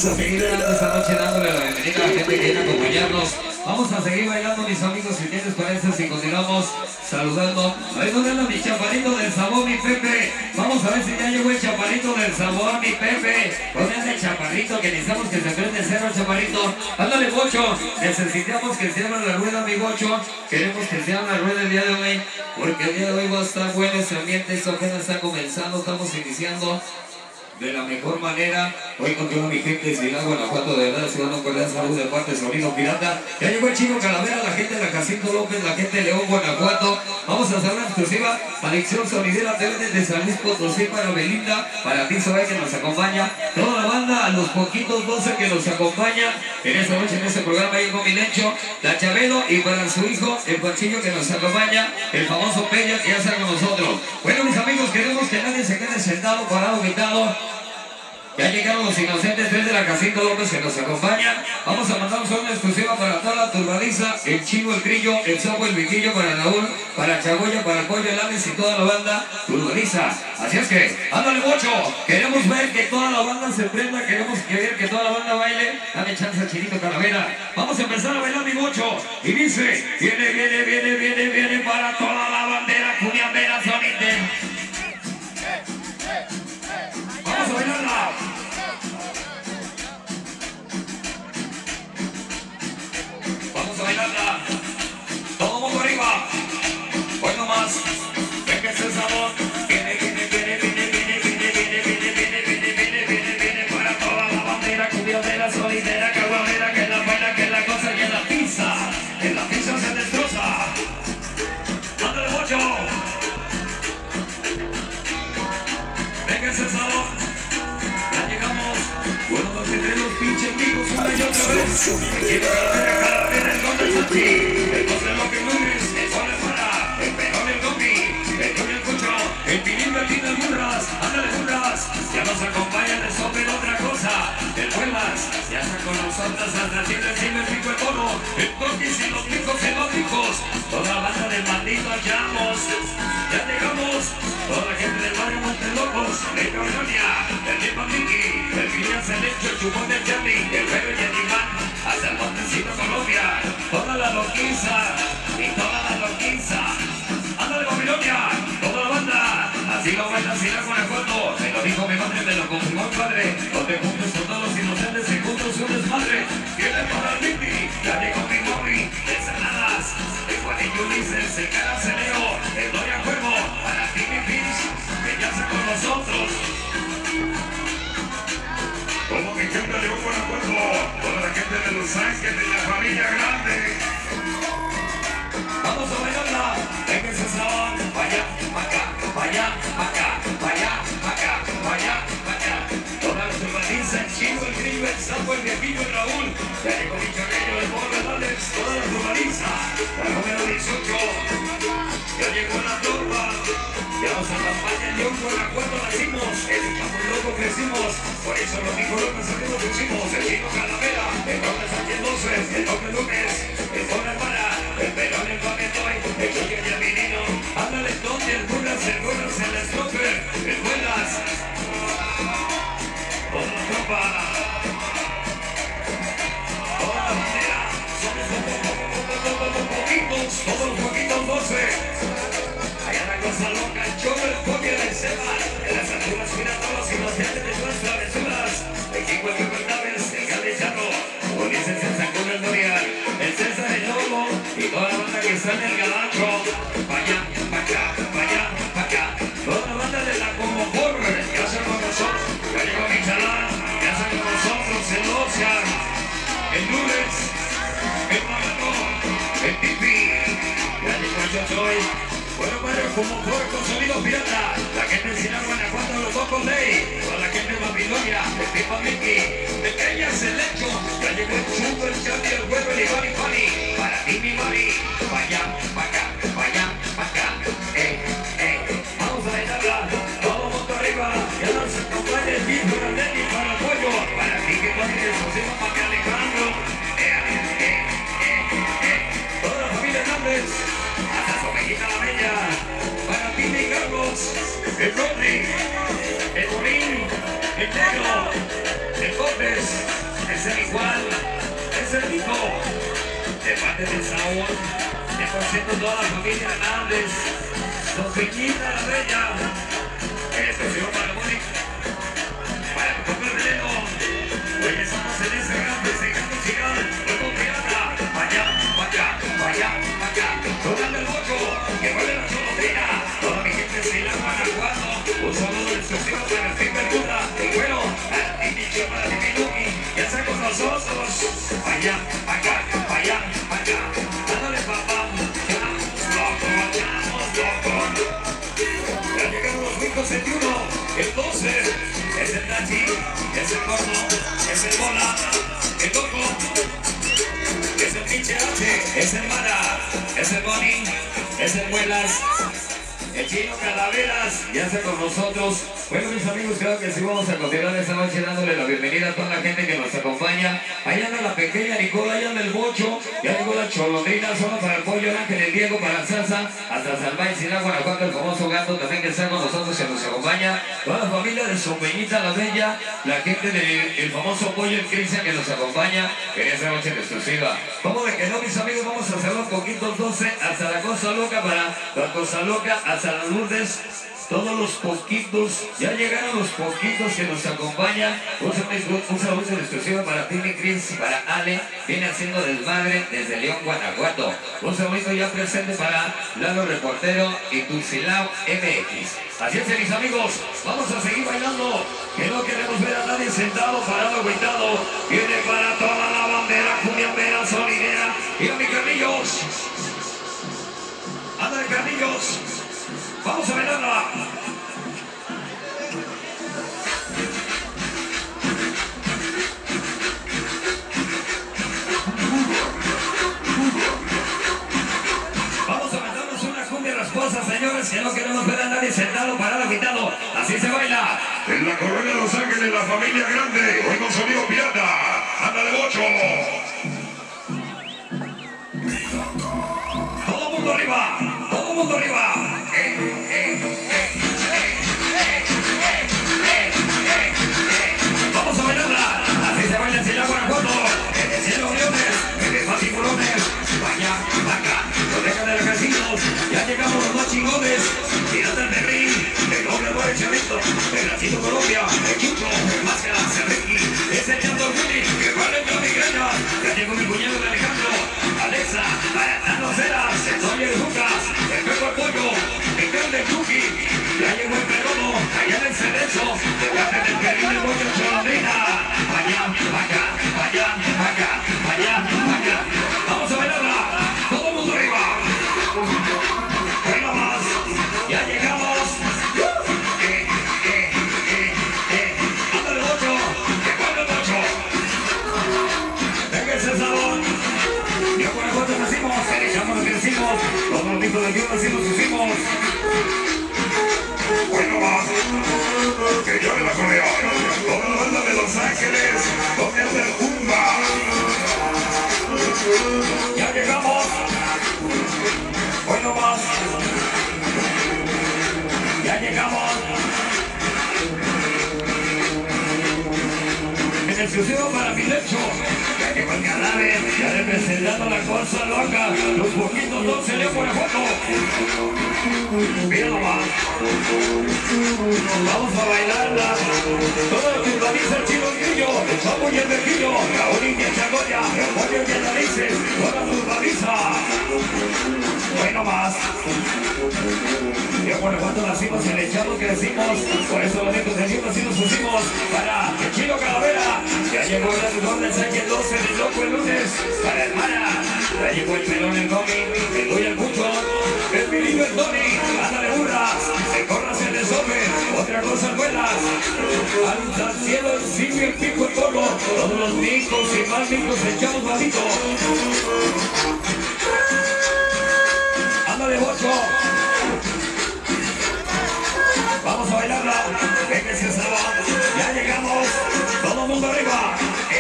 a seguir dando esta noche, dándole la bienvenida a la gente que viene a acompañarnos. Vamos a seguir bailando, mis amigos, si tienes parece, si continuamos saludando. A ver, ¿dónde anda mi chaparrito del sabor, mi Pepe? Vamos a ver si ya llegó el chaparrito del sabor, mi Pepe. ¿Dónde anda el chaparrito? Que necesitamos que se prende cero, chaparrito. Ándale, Bocho. Necesitamos que se abra la rueda, mi Bocho. Queremos que se abra la rueda el día de hoy, porque el día de hoy va a estar bueno ese ambiente. Esto apenas está comenzando, estamos iniciando de la mejor manera. Hoy con toda mi gente de Ciudad Guanajuato, de verdad, ciudadano, cordial salud de parte de Sonido Pirata. Ya llegó el Chino Calavera, la gente de la Jacinto López, la gente de León, Guanajuato. Vamos a hacer una exclusiva Adicción Sonidera TV desde San Luis Potosí para Belinda, para ti, Sobe, que nos acompaña. Toda la banda, a los poquitos 12 que nos acompaña en esta noche, en este programa. Llegó mi Lencho, la Chabelo, y para su hijo, el Panchillo, que nos acompaña, el famoso Peña, que ya está con nosotros. Bueno, mis amigos, queremos que nadie se quede sentado, parado, gritado. Ya llegaron los inocentes 3 de la Jacinto López que nos acompañan. Vamos a mandar una exclusiva para toda la turbadiza, el Chino, el Grillo, el Sapo, el Viquillo, para Raúl, para Chagoya, para el Pollo, el Alex y toda la banda turbadiza. Así es que, ándale, Bocho. Queremos ver que toda la banda se prenda, queremos ver que toda la banda baile. Dame chance al Chinito Calavera. Vamos a empezar a bailar, mi Bocho. Y dice, viene para toda la bandera, cuniambera, sonite. Vamos a bailarla. Vamos a bailarla. Todo mundo arriba. Hoy nomás. Venga ese sabor. Viene para toda la bandera, cubiertera, solidera, caguamera, que la baila, que la cosa, y en la pizza se destroza. Ándale, Bocho. Venga ese sabor. Ya llegamos. Bueno, los que traen los pinches amigos una y otra vez. Quiero calavera, el gol del Santi. El gol de lo que lunes, el gol de para, el perón, el gomi, el gol el cucho, el pilín, el burras. Ándale, burras. Ya nos acompañan el sope de otra cosa. El buenas, ya está con nosotros hasta siempre, encima el pico, el bono, el toquis y los picos elógicos. Toda la banda del maldito hallamos. Ya llegamos. Toda la gente del barrio Montelocos, el Colonia, el Tipa Miki, el Guillermo Selecto, el Chupón del Charlie, el Bebe y el Iván, hasta el Montecito Colombia, toda la loquiza y toda la loquiza. Ándale, Babilonia, toda la banda, así lo baila, así la Guanajuato. Me lo dijo mi madre, me lo confirmó mi padre. Donde juntos con todos los inocentes y juntos un desmadre. Viene para el Miki, ya llegó mi mami, ensaladas, el Juanillo Ulises, el Caraceleo, el Doria Cuervo, para ti mi Pinch, que ya está con nosotros. Como mi gente de León, Guanajuato, toda la gente de Los Ángeles, de la familia grande. Vamos a bailarla, venga ese sabor, vaya, acá, vaya, acá, vaya, acá, vaya, acá. Toda la turbaniza, el Chino, el Grillo, el Sapo, el Viejillo, el Raúl, ya llegó mi Chaguello, el Borro, el Alex, toda la turbaniza, la número 18, ya llegó la tropa. Ya nos acompaña el León, Guanajuato, nacimos, el Campo Loco crecimos, por eso los Nicolocos aquí lo pusimos, el Chino Calavera, el Doble Sánchez 12, el Doble Lunes, el Doble Para, el Perón, el Pametoy, el Choque y el Vinino, ándale donde el Burras, el Stopper, el Buenas, toda la tropa, toda la bandera, somos todos los poquitos 12. Allá la cosa loca, el choque, el copia del Seba, en las alturas todos y los teatros de sus travesuras. El Kiko, el Fernández, el Calechano, Ulises, el Sacón, el Dorian, el César, el Lobo, y toda la banda que está en el Gabacho. Vaya, pa' acá, vaya, pa' acá. Toda la banda de la Comopor, ya está con nosotros. Ya llegó Michalán, ya está con nosotros, el Ocean, el Lunes, el Mamano, el Tipi, ya llegó el Chochoy. Bueno, como por con Sonido Pirata, la gente de Ciudad Guanajuato, los Bocos Ley, toda la gente de Babilonia, el Tipa Miki, el Ella Selecto, ya llegó el Chupo, el Charlie, el Huevo, el Iván y Fanny, para ti mi mami, vaya, pa' acá, vaya, pa' acá, vamos a bailarla, todo mundo arriba, ya nos acompaña el Vito, el Nelly, para el Pollo, para ti que pones el José, para que Alejandro, toda la familia Hernández, hasta su amiguita la Bella, para ti mi Carlos, el Rodri, el Borín, el Negro, el Bob Leones, es el igual, es el mismo. De parte del sabor, 100% toda la familia Hernández, Sofillita la Bella, especial para Mónica, para el Coco Veneno. Hoy estamos en ese gran festejando final, luego pirata, vaya, vaya, vaya, vaya, tocando el boco, que vuelve la Cholondrina, toda mi gente se la Guanajuato, un saludo exclusivo para el Team Bermuda, y bueno, al inicio para el Minuki, ya está con nosotros, vaya, vaya, vaya, vaya, dándole papá, vayamos loco, ya llegaron los 1071, el 12, es el Nachi, es el Gordo, es el Bola, el Loco, es el pinche H, es el Mara, es el Bonnie, es el Muelas, el Chino Calaveras, ya está con nosotros. Bueno, mis amigos, creo que sí vamos a continuar esta noche dándole la bienvenida a toda la gente que nos acompaña. Allá anda la pequeña Nicola, allá anda el Bocho, ya llegó la Cholondrina, solo para el Pollo, el Ángel, el Diego, para la Salsa, hasta Salvay, Sinagua, Guanajuato, el famoso Gato también que está con nosotros, que nos acompaña. Toda la familia de Sombeñita la Bella, la gente del famoso Pollo, el Cristian que nos acompaña en esta noche en exclusiva. Vamos de que no, mis amigos, vamos a hacer un poquito 12 hasta la Cosa Loca, para la Cosa Loca, hasta las Lourdes. Todos los poquitos, ya llegaron los poquitos que nos acompañan. Un saludo exclusivo para Timmy Chris, para Ale, viene haciendo desmadre desde León, Guanajuato. Un saludito ya presente para Lalo Reportero y Tuxilao MX. Así es, mis amigos, vamos a seguir bailando, que no queremos ver a nadie sentado, parado, agüitado. Viene para toda la bandera, cumbiambera, sonidera. Mira, mi Carrillos, anda de Carrillos. Vamos a bailarla. Vamos a meternos una cumbia rasposa, señores, que no queremos ver a nadie sentado, parado, agitado. Así se baila. En la colonia Los Ángeles, la familia grande, hoy con sonido pirata. Ándale, Bocho. Todo mundo arriba, todo mundo arriba. Vamos a bailarla. Así se baila en Ciudad Guanajuato, en el cielo Leones, en el Patibulones. Vaya, vaca, no dejan de los casinos. Ya llegamos los más chingones. Pirata el Berrín, el hombre por el Chavito, el Racito Colombia, el Chucho, el Máscara, Cerrequi, ese Chato Willy, que vale la migraña. Ya llegó mi cuñado de Alejandro, Alexa, Nano Ceras, el Soy el Lucas, el Pepo el Pollo, el Gran del Chucky. Ya llegó el Perono, allá en el Cerezo, de parte del Perín del Pollo Cholondrina. Vaya, vaca, vaya, vaca, vaya, vaca. Vamos a bailarla, todo el mundo arriba. Venga más, ya llegamos. Ándale, Bocho, que vuelve el Bocho. Venga ese sabor. Ya Guanajuato nacimos, echamos lo que decimos, los malditos de Dios así nos hicimos. Bueno, más. Que yo de la Corea. Toda la banda de Los Ángeles, donde hace el Kumba. Ya llegamos. Bueno más. Ya llegamos. En exclusivo para mi lecho. Ya llegó el cadáver. Ya representando la Cosa Loca. Los poquitos 12 León Guanajuato. Mira nomás. Vamos a bailarla. Todo lo que organiza el Chino Grillo, el Chapo y el Mejillo, Raúl y el Chagoya, el Pollo y el Narices, toda su baliza. Bueno más. Ya Guanajuato nacimos y el echado que decimos, por eso los nietos de Dios así nos pusimos para el Chino Calavera. Ya llegó el algodón del Sánchez el 12 del Loco el lunes, para el Mara. Ya llegó el Pelón el Gomi, el Doy el Cucho, el Pirillo el Tony, ándale burras, el Corras el Desorden, otra cosa vuelas, al cielo el simio, el pico, el toro, todos los micos y más micos echamos malito. Ándale Bocho. Vamos a bailarla, venga ese sábado, ya llegamos, todo el mundo arriba.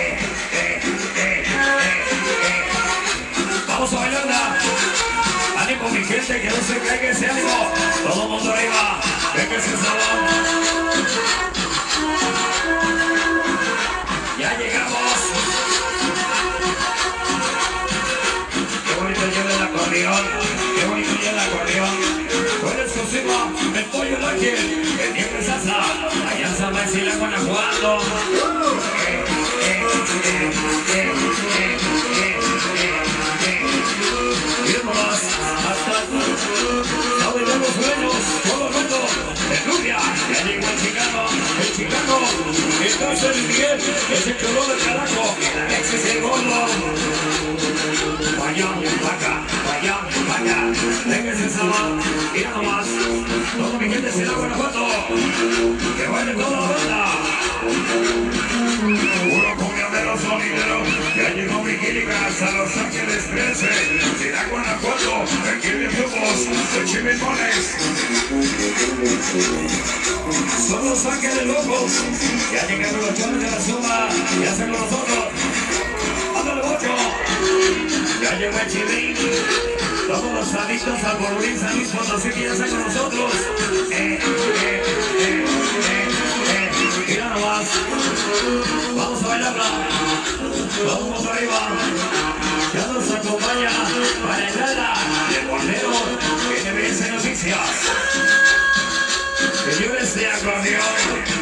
Vamos a bailarla. Ánimo mi gente, que no se caiga ese ánimo. Todo el mundo arriba. Venga ese salón. Ya banda, allá en San Marcelo, Guanajuato. Irnos hasta de los sueños, todo el mundo de Rubia, ya llegó el chicano, entonces el Miguel, que se quedó del carajo, ese es el gordo. Vaya, déjense esa, mira nomás, todo mi gente será Guanajuato, que baile toda la banda. Puro cumbiamero sonidero, ya llegó mi química hasta Los Ángeles 13, será Guanajuato, aquí viejos, de chimimones. Son Los Ángeles locos, ya llegaron los chones de la suma, ya son nosotros. Ándale, bocho. Ya llegó el Chilín, todos los adictos al Bolurín, San Luis Potosí, que ya están con nosotros. Mira nomás, vamos a bailarla, vamos por arriba, ya nos acompaña para entrada el bolero NBS Noticias. Señores de acordeón.